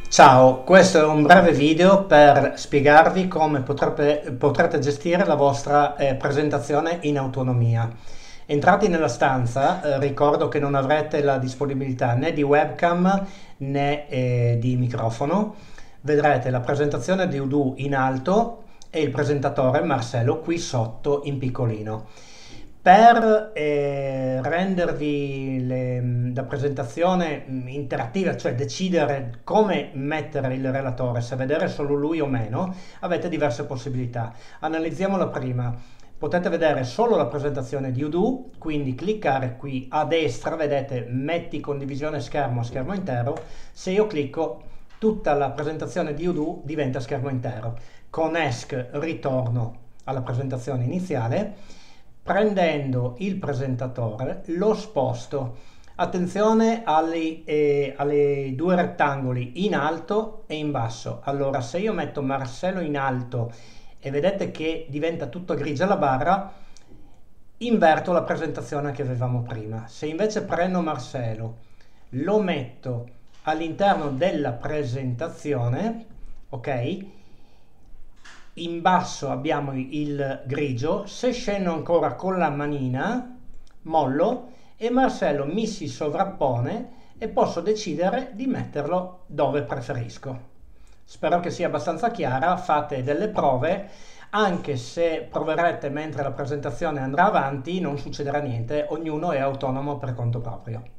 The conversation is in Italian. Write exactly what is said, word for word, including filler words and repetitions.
Ciao, questo è un breve video per spiegarvi come potrete, potrete gestire la vostra eh, presentazione in autonomia. Entrati nella stanza, eh, ricordo che non avrete la disponibilità né di webcam né eh, di microfono. Vedrete la presentazione di Odoo in alto e il presentatore Marcello qui sotto in piccolino. Per eh, rendervi le- la presentazione mh, interattiva, cioè decidere come mettere il relatore, se vedere solo lui o meno, avete diverse possibilità. Analizziamo la prima. Potete vedere solo la presentazione di Odoo, quindi cliccare qui a destra, vedete metti condivisione schermo a schermo intero. Se io clicco, tutta la presentazione di Odoo diventa schermo intero. Con ESC ritorno alla presentazione iniziale. Prendendo il presentatore lo sposto. Attenzione alle, eh, alle due rettangoli in alto e in basso. Allora, se io metto Marcello in alto e vedete che diventa tutto grigia la barra, inverto la presentazione che avevamo prima. Se invece prendo Marcello, lo metto all'interno della presentazione, ok? In basso abbiamo il grigio. Se scendo ancora con la manina, mollo e Marcello mi si sovrappone e posso decidere di metterlo dove preferisco. Spero che sia abbastanza chiara, fate delle prove, anche se proverete mentre la presentazione andrà avanti non succederà niente, ognuno è autonomo per conto proprio.